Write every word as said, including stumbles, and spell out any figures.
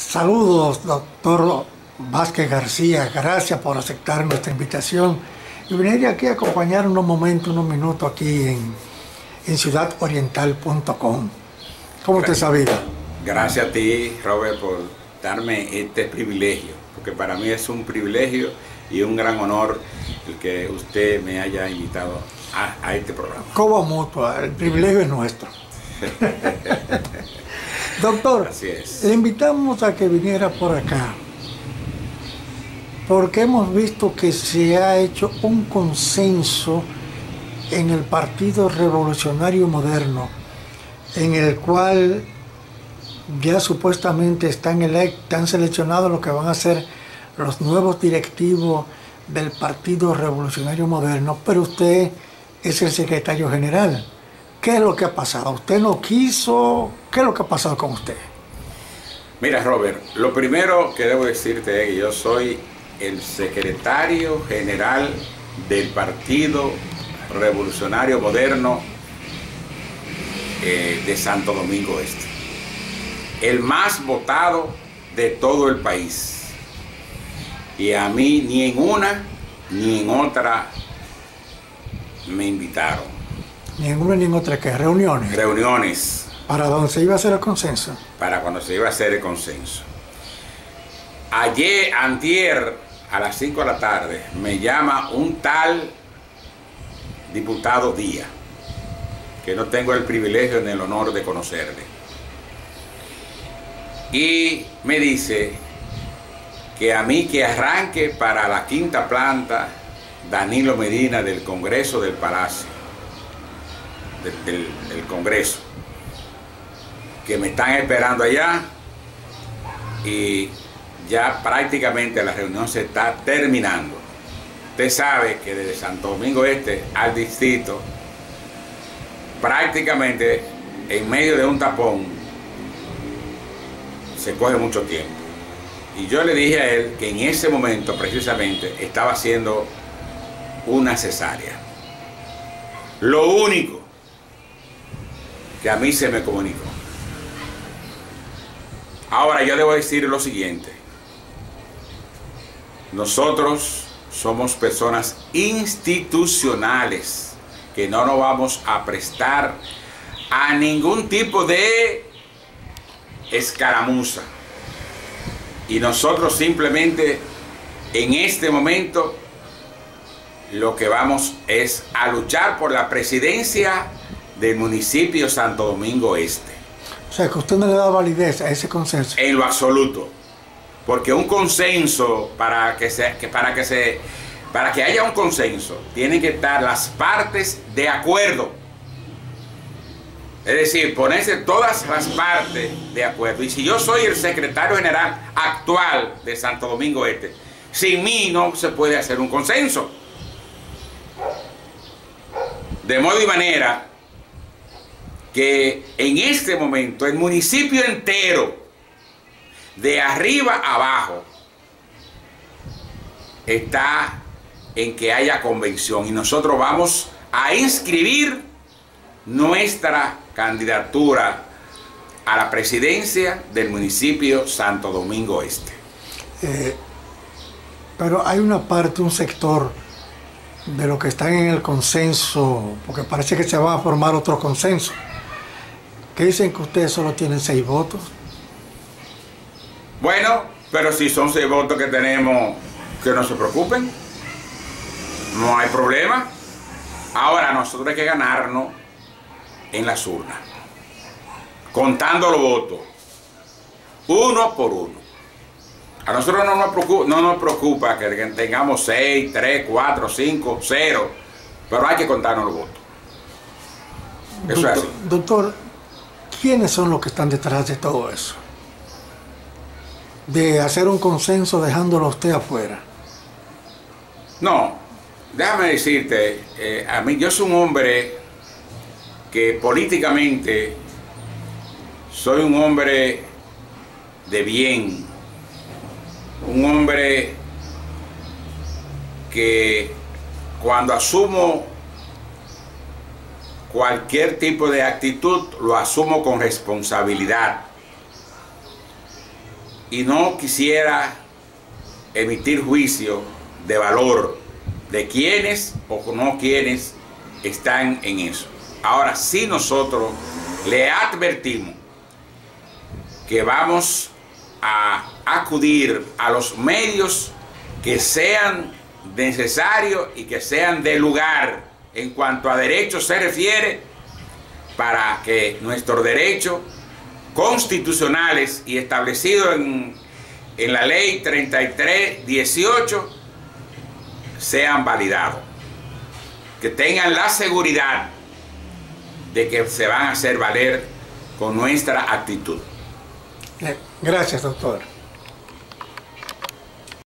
Saludos, doctor Vázquez García. Gracias por aceptar nuestra invitación y venir aquí a acompañar unos momentos, unos minutos aquí en, en ciudad oriental punto com. ¿Cómo te sabía? Gracias a ti, Robert, por darme este privilegio, porque para mí es un privilegio y un gran honor el que usted me haya invitado a, a este programa. Como mutua, el privilegio es nuestro. Doctor, Así es. le invitamos a que viniera por acá, porque hemos visto que se ha hecho un consenso en el Partido Revolucionario Moderno, en el cual ya supuestamente están, están seleccionados los que van a ser los nuevos directivos del Partido Revolucionario Moderno, pero usted es el secretario general. ¿Qué es lo que ha pasado? ¿Usted no quiso? ¿Qué es lo que ha pasado con usted? Mira, Robert, lo primero que debo decirte es que yo soy el secretario general del Partido Revolucionario Moderno eh, de Santo Domingo Este. El más votado de todo el país. Y a mí ni en una ni en otra me invitaron. Ni en una ni en otra, ¿qué? ¿Reuniones? Reuniones. ¿Para dónde se iba a hacer el consenso? Para cuando se iba a hacer el consenso. Ayer, antier, a las cinco de la tarde, me llama un tal diputado Díaz, que no tengo el privilegio ni el honor de conocerle. Y me dice que a mí que arranque para la quinta planta Danilo Medina del Congreso del Palacio, del, del, del Congreso, que me están esperando allá y ya prácticamente la reunión se está terminando. Usted sabe que desde Santo Domingo Este al distrito, prácticamente en medio de un tapón, se coge mucho tiempo. Y yo le dije a él que en ese momento precisamente estaba haciendo una cesárea. Lo único que a mí se me comunicó. Ahora yo debo decir lo siguiente. Nosotros somos personas institucionales que no nos vamos a prestar a ningún tipo de escaramuza. Y nosotros simplemente en este momento lo que vamos es a luchar por la presidencia del municipio Santo Domingo Este. O sea, que usted no le da validez a ese consenso. En lo absoluto. Porque un consenso, para que, se, que, para, que se, para que haya un consenso, tienen que estar las partes de acuerdo. Es decir, ponerse todas las partes de acuerdo. Y si yo soy el secretario general actual de Santo Domingo Este, sin mí no se puede hacer un consenso. De modo y manera que en este momento el municipio entero, de arriba a abajo, está en que haya convención y nosotros vamos a inscribir nuestra candidatura a la presidencia del municipio Santo Domingo Este. Eh, pero hay una parte, un sector de los que están en el consenso, porque parece que se va a formar otro consenso, que dicen que ustedes solo tienen seis votos. Bueno, pero si son seis votos que tenemos, que no se preocupen, no hay problema. Ahora nosotros hay que ganarnos en las urnas, contando los votos, uno por uno. A nosotros no nos preocupa, no nos preocupa que tengamos seis, tres, cuatro, cinco, cero, pero hay que contarnos los votos. Eso Doctor, es así. Doctor, ¿quiénes son los que están detrás de todo eso? De hacer un consenso dejándolo a usted afuera. No, déjame decirte, eh, a mí yo soy un hombre que políticamente soy un hombre de bien, un hombre que cuando asumo cualquier tipo de actitud lo asumo con responsabilidad. y no quisiera emitir juicio de valor de quienes o no quienes están en eso. Ahora sí, nosotros le advertimos que vamos a acudir a los medios que sean necesarios y que sean de lugar en cuanto a derechos se refiere, para que nuestros derechos constitucionales y establecidos en, en la ley treinta y tres dieciocho sean validados, que tengan la seguridad de que se van a hacer valer con nuestra actitud. Gracias, doctor.